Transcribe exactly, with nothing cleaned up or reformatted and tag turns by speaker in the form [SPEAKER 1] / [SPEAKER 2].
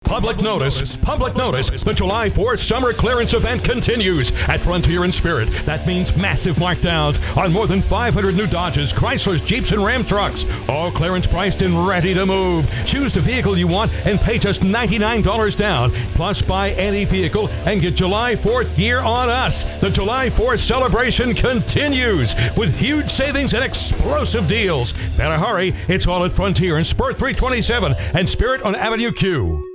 [SPEAKER 1] Public notice, public notice, the July fourth summer clearance event continues at Frontier and Spirit. That means massive markdowns on more than five hundred new Dodges, Chryslers, Jeeps, and Ram trucks. All clearance priced and ready to move. Choose the vehicle you want and pay just ninety-nine dollars down. Plus, buy any vehicle and get July fourth gear on us. The July fourth celebration continues with huge savings and explosive deals. Better hurry. It's all at Frontier and Spur three twenty-seven and Spirit on Avenue Q.